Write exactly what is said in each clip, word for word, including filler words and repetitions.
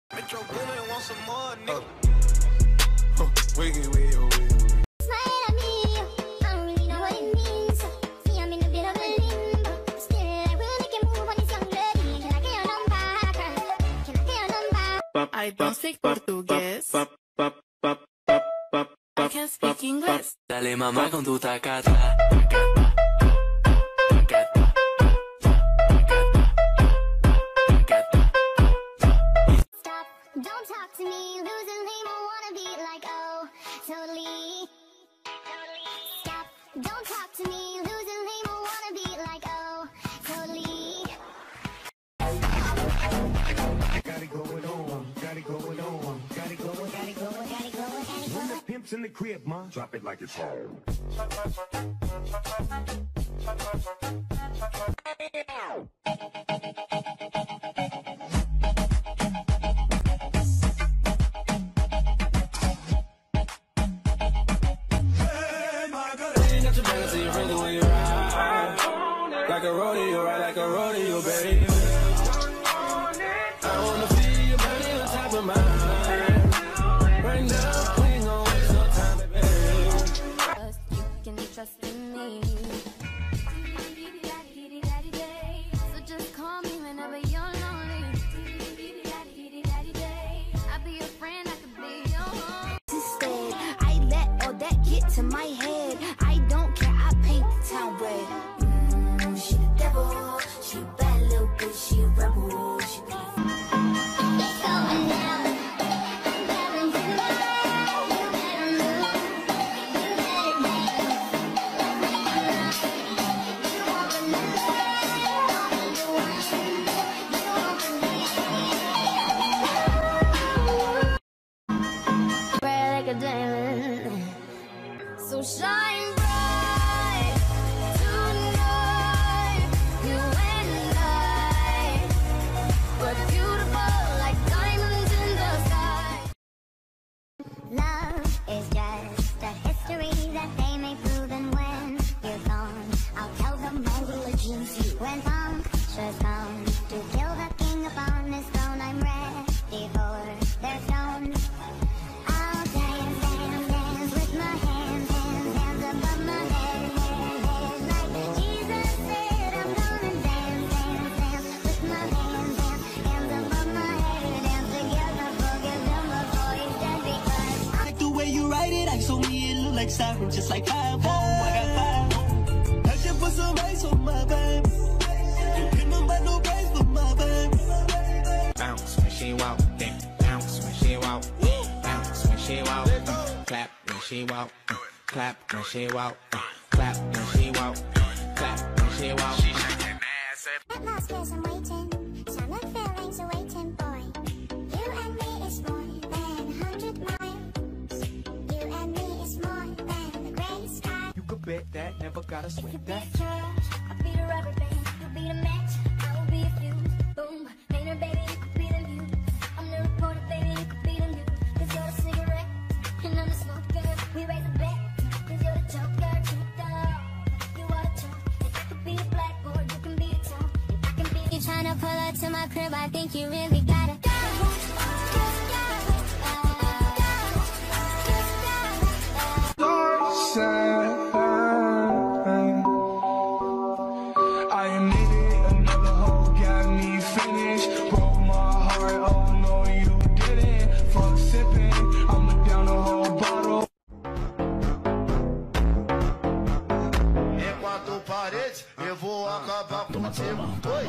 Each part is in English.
Metro Boomin want some more, nigga. Uh, wiggy, wiggy, wiggy. Smile at me, I don't really know what it means. See, I'm in a bit of a limbo. Still, I will make a move on this young lady. Can I get your number? Can I get your number? I don't speak portugués. I can speak English. Dale mamá con tu tacata, tacata, tacata, tacata. Stop, don't talk to me. Losing name, I wanna be like, oh, totally. Stop, don't talk to me. Losing name, I wanna be like, oh, totally. Got it going on, got it going on, got it going, got it going, got it going, got it going. Pimps in the crib, ma. Drop it like it's home. Like a rodeo, right like a rodeo, baby. I wanna feel your body on top of mine. Right now, we ain't gonna waste no time, baby. You can trust in me. So just call me whenever you're lonely. I'll be your friend, I could be your home. Instead, I let all that get to my head. I don't care, I paint the town red. Mm, she the devil, she a bad little bitch, she a rebel, she be it's going down. I'm telling you, you better move, you better dance. You want the love, you want the one, you want the bright like a diamond, so shine bright tonight. You and I, we're beautiful like diamonds in the sky. Love is just a history that they may prove, and when you're gone, I'll tell them my religion's you. When punctures come to kill the king upon his throne, I'm ready for their stones. I'll dance, dance, dance with my hands, hands, hands above my head, head, head. Like Jesus said, I'm gonna dance, dance, dance with my hands, hands, hands above my head. Dance together, forgive him before he's dead, because I Like the way you write it, I told me it look like siren, just like fireball. I got five. I just put some ice on my baby. You hit them by no price for my baby. Bounce when she walk, then bounce when she walk, bounce when she walk, uh, clap when she walk, uh, clap when she walk, uh, clap when she walk, clap when she walk. She shaking ass. at last yes I'm waiting. Summer feelings are waiting, boy. You and me is more than a hundred miles. You and me is more than the gray sky. You could bet that, never gotta If sweat you be that. a trash, I'll be the rubber band. You'll be the match, I will be a fuse. Boom, later baby, you could be the muse. I'm the reporter, baby, you could be the news. Cause you're the cigarette, and I'm the smoker. We raise a bet, cause you're the joker. Keep it down, you are the chalk. If I could be a blackboard, you can be a chalk. If I can be you tryna pull up to my crib, I think you really gotta go. I am needed, another hoe got me finished. Broke my heart, oh no you didn't. Fuck sipping, I'ma down the whole bottle. Enquanto parede, eu vou acabar contigo. Oi.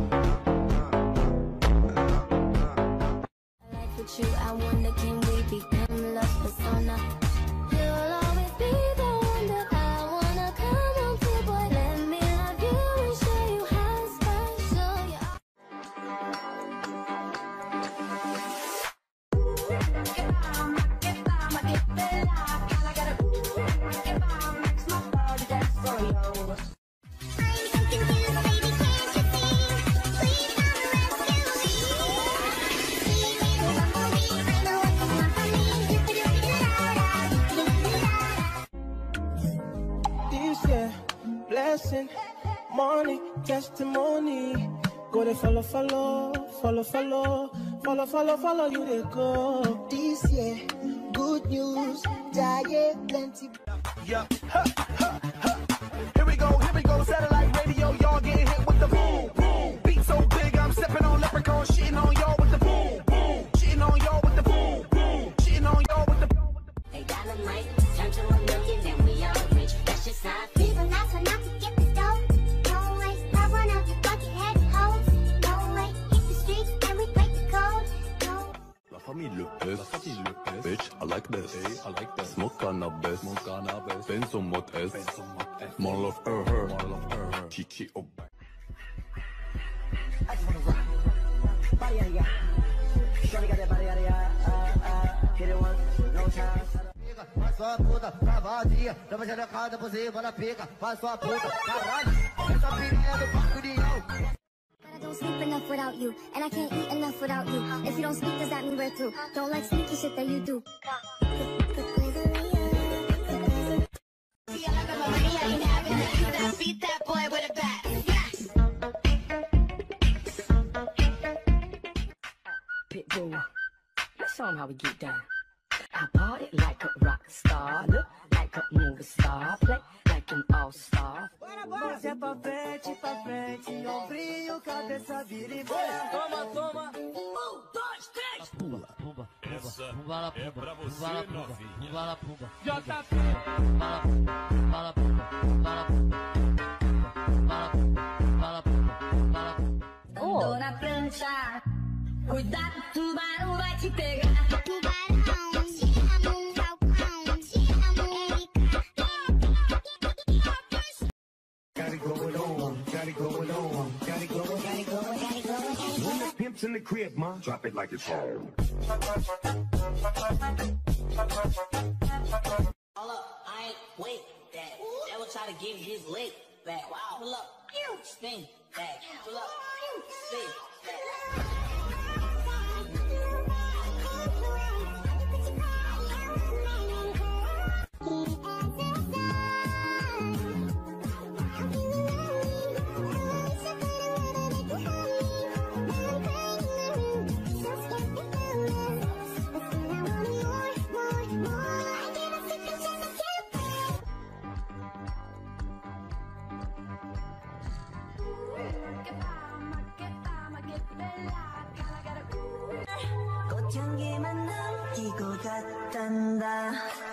Like with you, I wonder, can we become love persona? You'll always be the one that I wanna come home to, boy. Let me love you and show you how special you are. I'm so confused, baby, can't you see? Please come rescue me. blessing, money, testimony. Go to follow, follow, follow, follow, Follow, follow, follow you they go. This year, good news, diet plenty. Yeah, ha, ha, ha. Here we go, here we go, satellite radio, y'all getting hit with the boom, boom. Beat so big, I'm stepping on leprechaun, shitting on y'all with the boom, boom. Shitting on y'all with the boom, boom. Shitting on y'all with the boom. They dynamite, turn to a million, then we all rich. That's just how I feel. People not so not to get the dough. No way, I run out the bucket head hoes. No way, hit the streets and we break the code. No. La famille le pèse, la famille le pèse. Bitch, I like this, hey, I like this. Smoke cannabis, smoke cannabis. Benz on mode S, Benz on mode S. More love her, her, more love her, her. Kiki oh back. I just wanna rock. Body out of ya. Shawty got that body out of ya. Uh, uh, hit it once, no time. Faz sua puta, tá vadia. Tava xerecada por cima na pica. Faz sua puta, caralho. Essa pirinha do Paco de Yão. I don't sleep enough without you, and I can't eat enough without you. If you don't speak, does that mean we're through? Don't like sneaky shit that you do. Beat that boy with a bat. Pitbull, let's show 'em how we get down. I party like a rock star, look like a movie star, play like an all-star. Bora, bora! Se é pra frente, pra frente, ombrinho, cabeça, vira e vai. Toma, toma! Um, dois, três! Pula, pula, essa pula, é pra você, novinha. Pula, pula, J P! Pula, pula, pula, pula, pula, pula, pula. Tô na prancha, cuidado, tubarão vai te pegar. Tubarão, te amo, falcão, te amo, Got it going on, got it going on, got it going, got it going, got it going. When the pimp's in the crib, ma, drop it like it's home. Hold up, I ain't wait that. That will try to give his leg back. Wow, pull up, spin back, pull up, spin back. 꽃향기만 남기고 갔단다.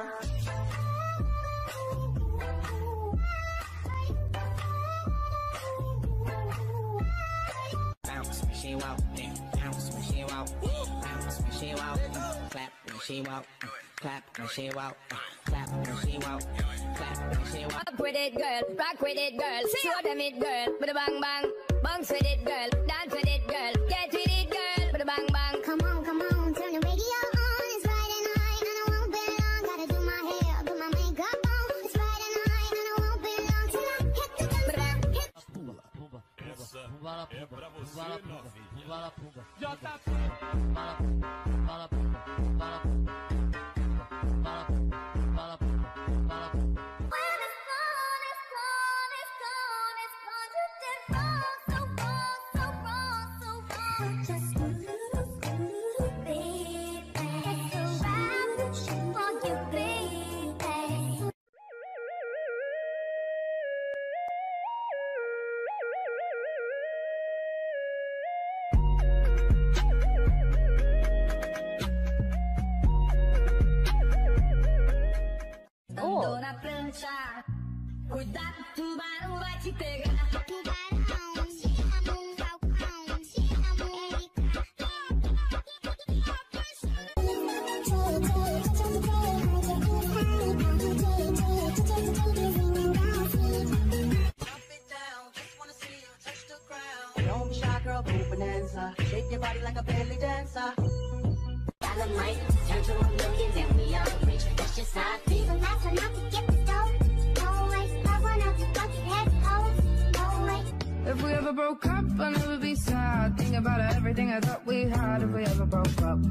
Bounce when she walk, then bounce when she walk, bounce when she walk, clap when she walk, clap when she walk, clap when she walk, clap when she walk. Rock with it, girl. Rock with it, girl. Show them it, girl. With a bang bang. Bounce with it, girl. Dance with it, girl. Get with it, girl. With a bang bang. Come on, come on. Turn the radio on. It's Friday night and I won't be long. Gotta do my hair, put my makeup on. It's Friday night and I won't be long till I hit the dance. Hit. Pula, pula, Essa pula, é pra você, novinha. pula, pula, J P! pula, pula, pula, pula, pula, pula, pula. When it's gone, it's gone, it's gone, it's gone. You did wrong, so wrong, so wrong, so wrong. Just lose, baby. It's a wrap for you, baby. Ando na prancha, cuidado, tubarão vai te pegar. Tubarão, te amo, falcão, te amo, Don't be shy, girl, go bonanza. Shake your body like a belly dancer. Dynamite, turn to a million, then we all rich. That's just how I feel. People not so not to get the dough. No way, I run out the bucket head hoes. No way. If we ever broke up, I'll never be sad. Think about everything I thought we had. If we ever broke up.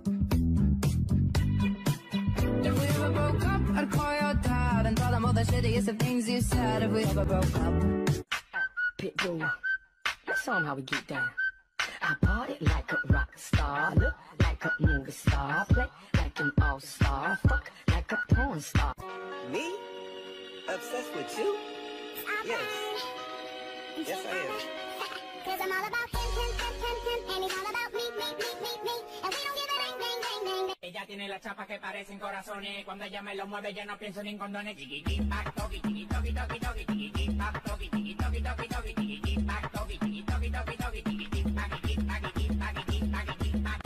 If we ever broke up, I'd call your dad and tell him all the shittiest of things you said. If we ever broke up. Pitbull, let's show 'em how we get down. I I party like a rock star, look like a movie star, play like an all-star, fuck like a porn star. Me? Obsessed with you? Yes. Yes, I am. Cause I'm all about him, him, him, him, him, and he's all about me, me, me, me, me, and we don't give a dang, dang, dang, dang, dang. Ella tiene las chapas que parecen corazones. Cuando ella me lo mueve yo no pienso ni en condones. Chiqui, pac, toqui, chiqui, toqui, toqui, toqui, chiqui, pac, toqui, chiqui, toqui, toqui, toqui, chiqui, pac, toqui, chiqui, toqui, toqui, toqui, chiqui, pac, chiqui, pac, chiqui, pac, chiqui, pac, chiqui, pac.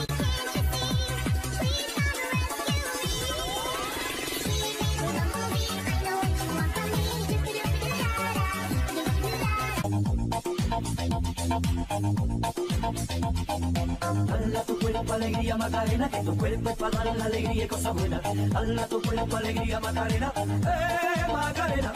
Dale tu cuerpo alegría Macarena, que tu cuerpo es para dar la alegría y cosas buenas. Dale tu cuerpo alegría Macarena, eh Macarena.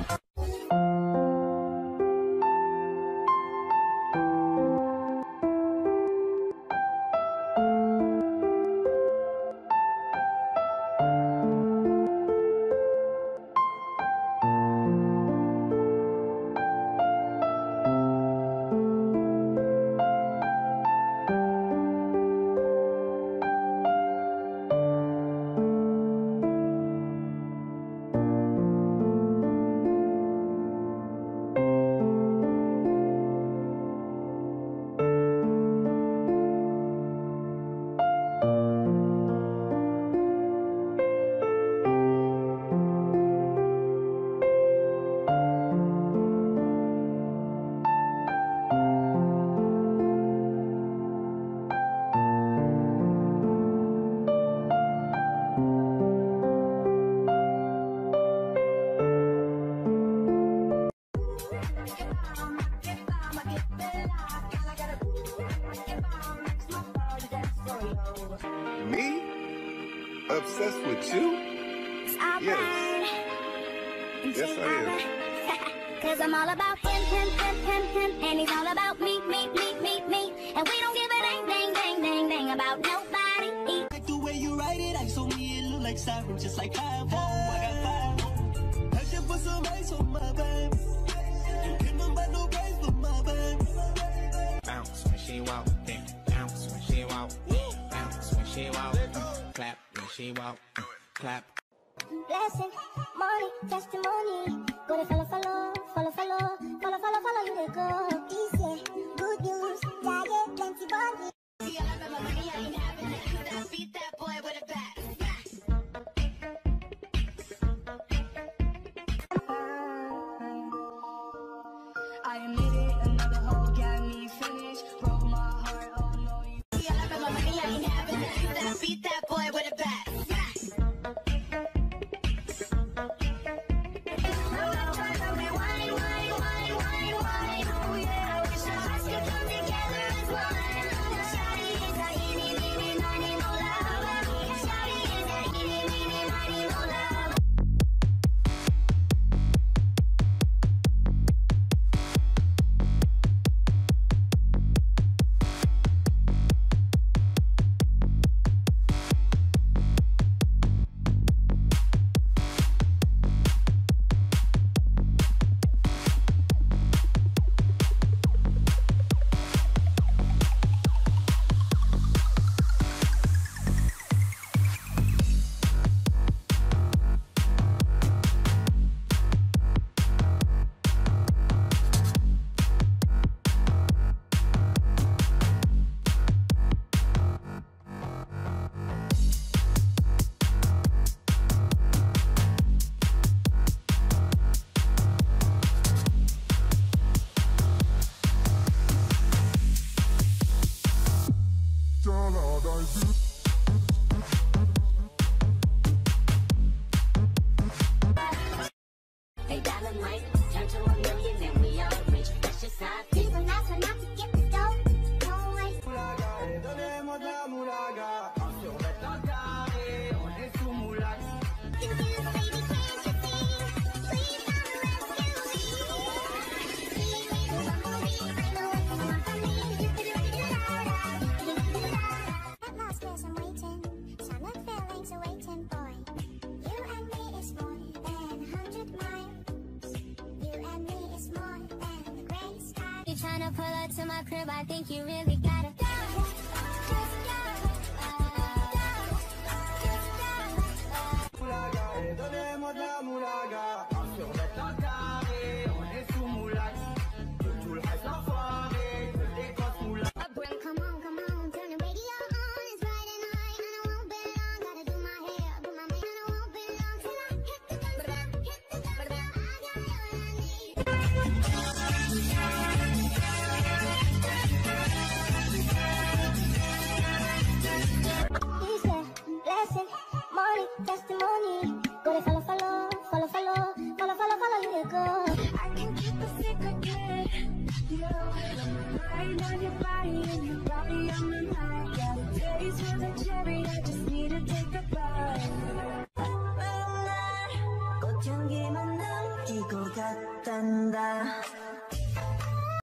Me? Obsessed with you? Yes. Yes, I am. Cause I'm all about him, him, him, him, him, and he's all about me, me, me, me, me, and we don't give a dang, dang, dang, dang, dang about nobody. Like the way you write it, I saw me, it look like siren, just like five, oh, I got five. I just put some ice on my babe. You can't buy no price for my babe. Bounce when she walk, then bounce when she walk, bounce when she walk, clap when she walk, clap. Blessing, money, testimony. Go to follow, follow, follow, follow, follow, follow, follow you they go. Peace, yeah, good news, yeah, yeah, plenty body. See, I love my money, I ain't having to use that. Beat that boy with a bat. I admit it, another hoe got me finished. Broke my heart, oh no, you. See, I love my money, I ain't having to use that. Beat that boy with a bat. Hey, diamond light, turn to a million and we all rich. That's just how I feel. People not so not to get the dough. No way. At last, yes, I'm waiting. Summer feelings are waiting, boy. You and me is more than a hundred miles. You and me is more than the gray sky. You're trying to pull up to my crib, I think you really gotta. of your body and your body on my mind. Got a taste for the cherry, I just need to take a bite.